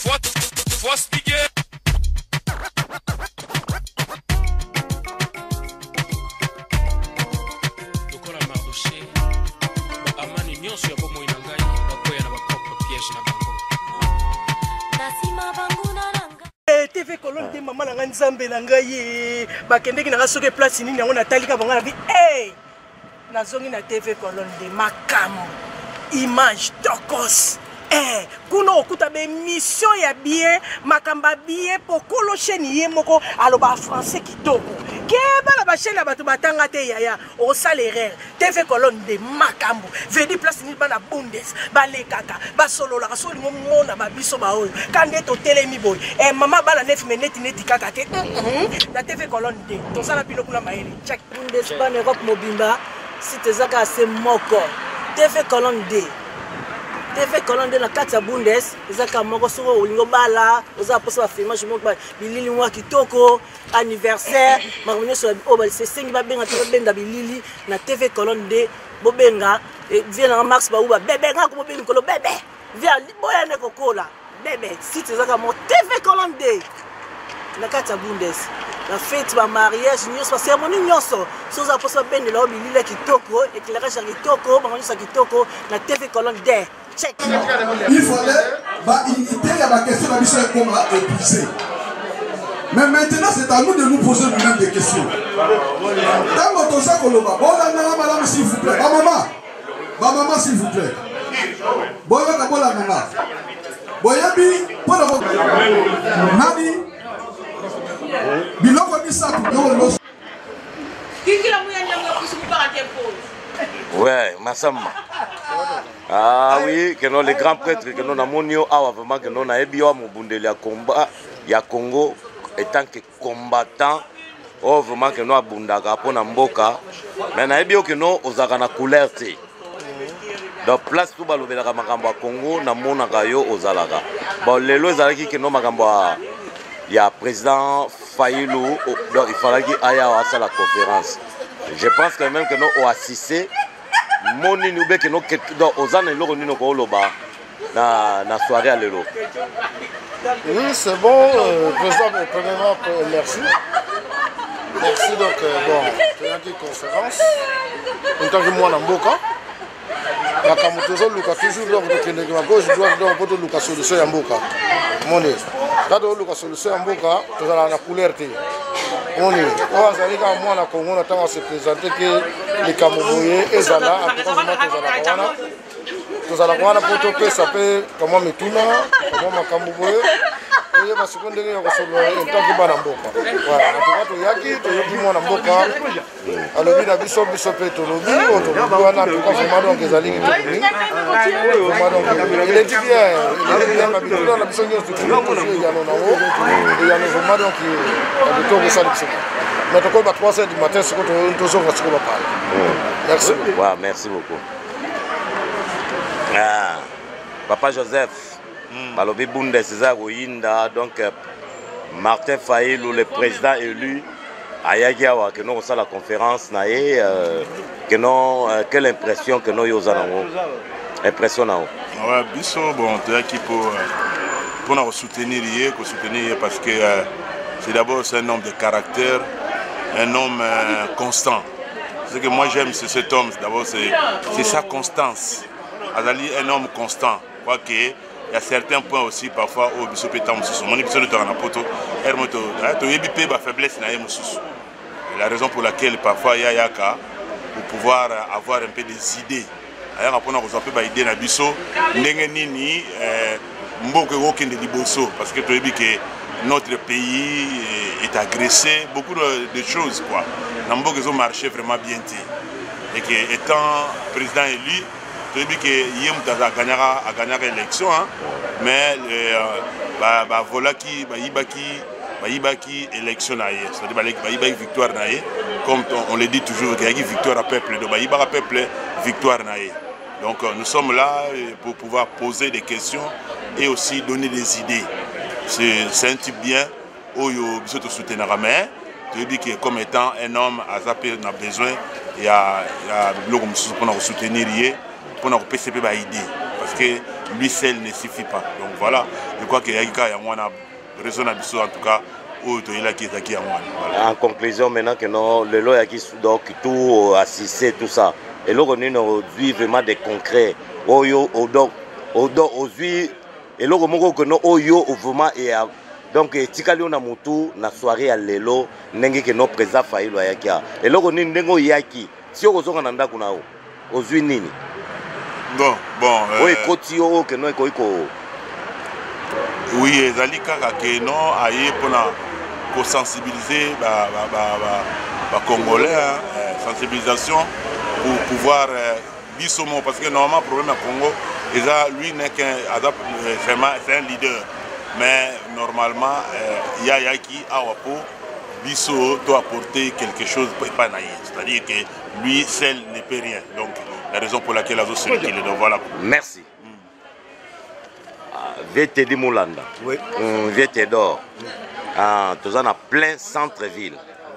Faut expliquer. Lokola Mardoché, amani nyonso ya bomo inangai, bakoya na bapropre piège na bango. TV Colonne de maman na nzambe na ngai bakendeki na soke place nini yango natalika bango na vi nazongi na TV Colonne de makamo image tokos kuno okuta be mission ya bien makamba bien pokolo chaîne ye moko aloba français kitoko keba la chaîne ya bato batanga te yaya o salaire TV Colonne de makambo vedi place ni bana bundes balekaka basolola kasoli mona babiso ba oyo kande to telemi boy mama bala 9 minutes neti kaka te na TV Colonne de to sala pilo kuna maele check bundes bana Europe mobimba si tezaka se moko TV Colonne de TV Colonne de la kati bundes ezaka moko soko olingo bala oza posa ba filmage moko ba bilili mwa kitoko anniversaire makonyo so o ba se sengi ba benga to benda bilili na TV Colonne de bobenga vient na max ba uba bebe nga ko bobenga ko bebe via boya ne kokola bebe site ezaka mo TV Colonne de la kati bundes la fête ba mariage nyonso cérémonie nyonso soza posa benda la bilili kitoko éclairage kitoko makonyo sa kitoko na TV Colonne de check. Il fallait unité, il y a la question de mission comment épuiser. Mais maintenant, c'est à nous de nous poser nous-mêmes des questions. Dans notre sac, bon, s'il vous plaît. Maman, s'il vous plaît. Bon, maman. Boyabi, pour le Nani, Biloko Missa, ouais, Massamba. Ah oui, que nous les grands prêtres que nous avons vraiment que nous avons mobundeli ya combat ya Congo étant que combattant oh vraiment que nous abundaka pona mboka mais na ebio que nous ozaka na couleur te donc place tout balobelaka makambo ya Congo na monaka yo ozalaka bon lelo ezalaki que nous makambo ya président Fayulu donc il fallait qu'il aille à la conférence. Je pense quand même que nous assisté moni nous que nous ozana lelo nino ko loba na soirée à lelo. Oui, c'est bon, président, premièrement, merci. Merci donc, bon, c'est une conférence. En tant que moi, Namboka, la Kamutozo, Luka, toujours donc, je dois donc, Luka, solution Yamboka. Mon nez. Là, Luka, solution Yamboka, tu as la couleur. Mon nez. On va aller à moi, la Congo, on attend à se présenter que les Kamouboye, et Zala, en tout cas, nous allons voir la photo que ça peut, comment me tourne, comment ma Kamouboye. Il y a une seconde de en tant que Banamboka. Voilà, en tout cas, tu y a Mboka. Alors, il y a Bishop Petolobi, en tout cas, vraiment, donc, les alignes de il est dit bien, la Bishop, la Bishop, il y a vraiment, donc, il y a ça. Mais tu à 3 h du matin, c'est quand on va parler. Merci beaucoup. Merci beaucoup. Papa Joseph. Balobi Bundes Zagoyinda, donc Martin Fayulu, le président élu, Ayagiawa, que nous avons la conférence, quelle impression que nous avons impressionnant. Ouais, bisous, bon, tu es qui pour nous soutenir, parce que c'est d'abord un homme de caractère, un homme constant. Ce que moi j'aime, c'est cet homme, d'abord c'est sa constance. Azali, un homme constant. Quoi que, il y a certains points aussi parfois où Bishop est en sous. Mon épisode de Ranapoto, Hermoto, tu es ma faiblesse na sous. La raison pour laquelle parfois il y a Yaka pour pouvoir avoir un peu des idées. D'ailleurs, on a un peu d'idées na biso, n'engenini, mboke woken de liboso, parce que tu as dit que notre pays est agressé, beaucoup de choses quoi. Namboke ils ont marché vraiment bien. Et que étant président élu. Tu dis que Yem a gagné l'élection, mais voilà qui Ibaki élection, c'est-à-dire victoire, comme on le dit toujours, qu'il y a une victoire à peuple, donc Ibaki peuple, victoire. Donc nous sommes là pour pouvoir poser des questions et aussi donner des idées. C'est un type bien, où il faut soutenir, mais tu dis que comme étant un homme, on a besoin, il y a l'homme pour soutenir. pour nous PCP idée. Parce que lui seul ne suffit pas. Donc voilà, je crois qu'il y a raison en tout cas. En conclusion, maintenant que non, le lot qui tout assisté, tout ça, et là on a vraiment des concrets. Oyo, aujourd'hui, et là on a oyo vraiment et donc tikali on a mutu na soirée à lelo, n'engue que non présent faillo ayakia. Et là on a n'engo yaki. Si on a nanda kuna o, aujourd'hui nini. Bon. Oui, kotio que non eko. Oui, ezali kaka que non aye pour sensibiliser les Congolais, sensibilisation pour pouvoir bisomo parce que normalement le problème au Congo, lui n'est c'est un leader, mais normalement il y a qui a pour biso doit apporter quelque chose pas naïf, c'est-à-dire que lui seul ne peut rien. Donc la raison pour laquelle la zone qu'il est donc voilà. Merci. VTD Moulanda. Oui. VTD tout ça, plein centre-ville.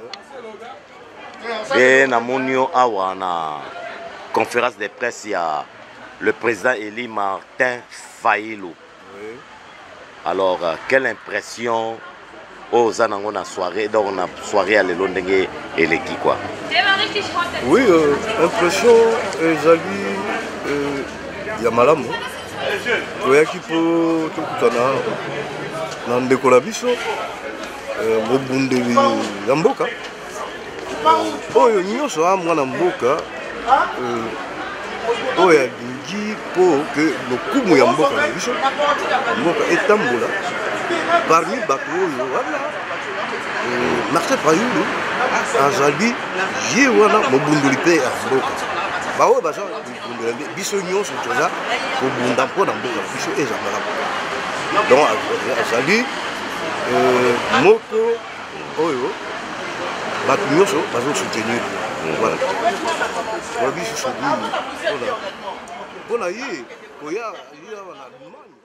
Et na monio awa na conférence de presse, il y a le président Eli Martin Fayilou. Oui. Alors, quelle impression aux anangos na soirée, donc on a soirée à l'Elondenge et l'équipe quoi. Oui, impression, Zali, il y a malamou. Toyaki po tokutana na ndeko na biso mobundeli ya mboka oyo nyonso a mwana mboka oyo alingi po ke lokumu ya mboka na biso mboka etambola parmi bato oyo wana Martin Fayulu azali ye wana mobundeli mpe ya mboka baoyo baza biso nyonso toza kobunda mpo na mboka na biso eza malamu donc azali moto oyo bato nyonso bazosoutenir voilà biso sobi mpona ye koya na Allemagne.